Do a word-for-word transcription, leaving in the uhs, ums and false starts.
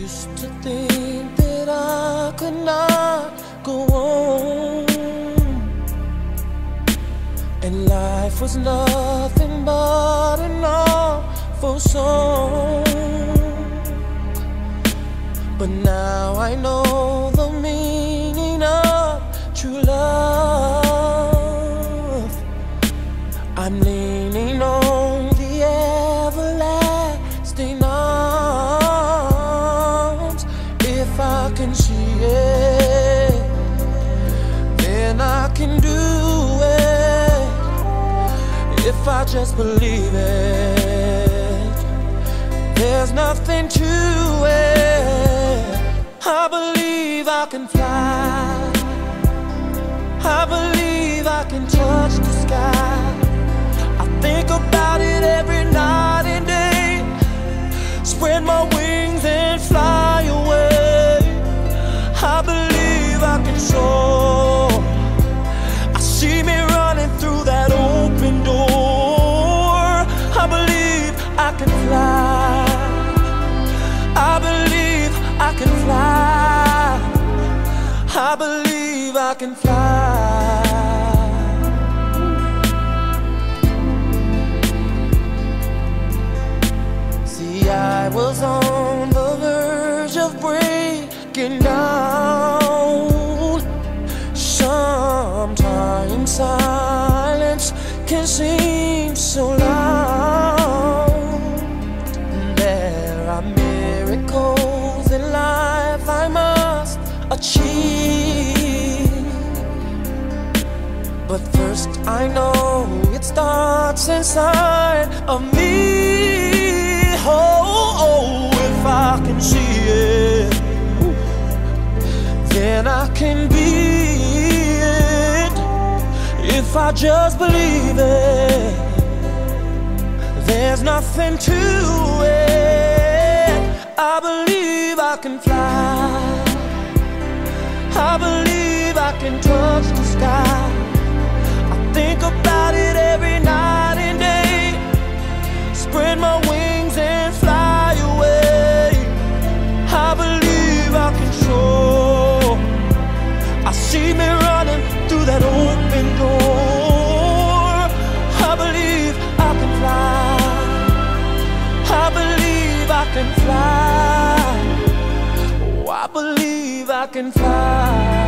used to think that I could not go on, and life was nothing but an awful song. But now I know the meaning of true love. I'm leaning on the everlasting arms. If I can see it, then I can do it. If I just believe it, there's nothing to it. I believe I can fly. I believe I can touch the sky. I think about it every night and day. Spread my wings and fly away. I believe I can soar. I see me running through that open door. I believe I can fly. I believe I can fly. I believe I can fly. See, I was on the verge of breaking down. Sometimes silence can seem so loud. There are miracles in life I must achieve, but first I know it starts inside of me. Oh, oh, if I can see it, then I can be it. If I just believe it, there's nothing to it. I believe I can fly. I believe I can touch the sky. I think about it every night and day. Spread my wings and fly away. I believe I can soar. I see me running through that open door. I believe I can fly. I believe I can fly. Oh, I believe I can fly.